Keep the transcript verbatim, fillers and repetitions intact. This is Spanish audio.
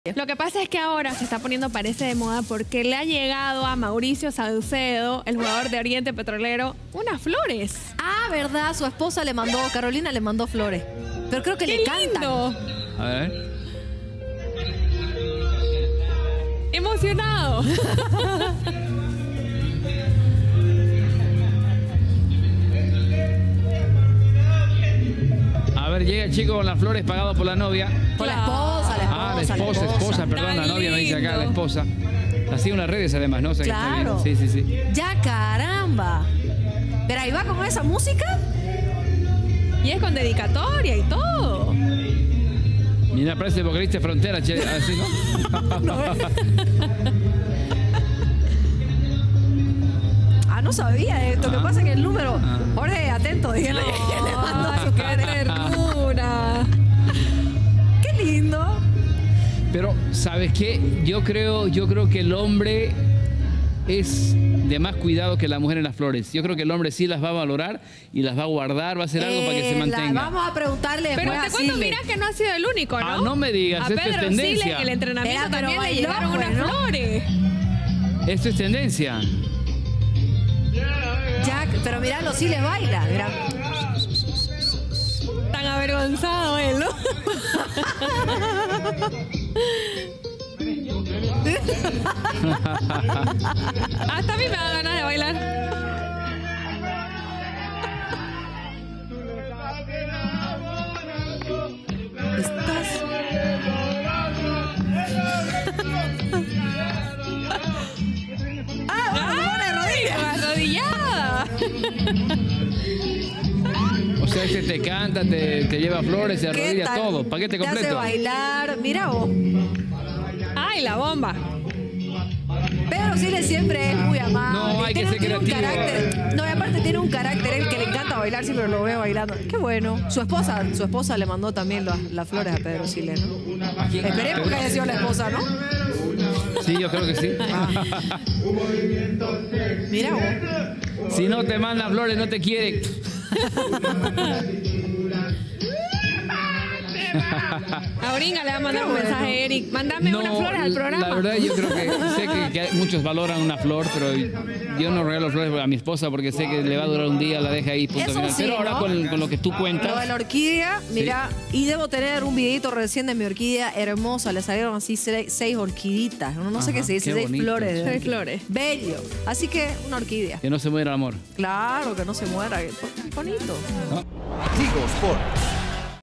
Lo que pasa es que ahora se está poniendo, parece de moda, porque le ha llegado a Mauricio Saucedo, el jugador de Oriente Petrolero, unas flores. Ah, verdad, su esposa le mandó, Carolina le mandó flores. Pero creo que ¡Qué le cantan. lindo! A ver. Emocionado. A ver, llega el chico con las flores pagado por la novia. Por la esposa, la esposa. Ah, la esposa, esposa, perdón, la novia me dice acá, la esposa. Así en las redes además, ¿no? O sea, que está Claro. bien. Sí, sí, sí. Ya, caramba. Pero ahí va con esa música. Y es con dedicatoria y todo. Mira, parece vocalista de Frontera, che, así, ¿no? Ah, no sabía esto. Lo que pasa es que el número... Jorge, atento, dígale. No, Le mando a su ¡qué padre. ternura! ¡Qué lindo! Pero, ¿sabes qué? Yo creo, yo creo que el hombre es de más cuidado que la mujer en las flores. Yo creo que el hombre sí las va a valorar y las va a guardar, va a hacer algo para que se Eh, la- mantenga. vamos a preguntarle Pero después te a cuento, Silvia. mira que no ha sido el único, ¿no? Ah, no me digas, a esto es Pedro tendencia. Siles en el entrenamiento Espera, pero también le bailó, llegaron pues, unas ¿no? flores. Esto es tendencia. Jack, pero miralo, sí le baila. Mira. Tan avergonzado él, ¿no? Hasta a mí me da ganas de bailar. Estás... ¡Ah, arrodillada! O sea, este te canta, te, te lleva flores, se ¿Qué arrodilla, tal? todo. Paquete Te hace completo. bailar. Mira vos. ¡Ay, la bomba! Pedro Siles siempre es muy amable. No, hay que tiene, ser tiene un creativo. carácter. No, y aparte tiene un carácter él que le encanta bailar, siempre lo veo bailando. Qué bueno. Su esposa, su esposa le mandó también las, las flores a Pedro Siles, ¿no? ¿A quién? Esperemos que haya sido la esposa, ¿no? Sí, yo creo que sí. Mira vos. Si no te manda flores, no te quiere. A Oringa le va a mandar Qué un bueno. mensaje a Eric. Mándame unas flores al programa. La verdad, yo creo que sé que, que muchos valoran una flor, pero yo no regalo flores a mi esposa porque sé que le va a durar un día, la deja ahí, punto Eso final. sí, Pero ahora ¿no? con, con lo que tú Lo cuentas. de la orquídea, mira, y debo tener un videito recién de mi orquídea hermosa. Le salieron así seis, seis orquiditas. No, no sé Ajá, qué se dice, qué seis bonito. flores. de Seis orquídea. flores. Bello. Así que una orquídea. Que no se muera el amor. Claro, que no se muera. Qué bonito. ¿No? Tigo Sport.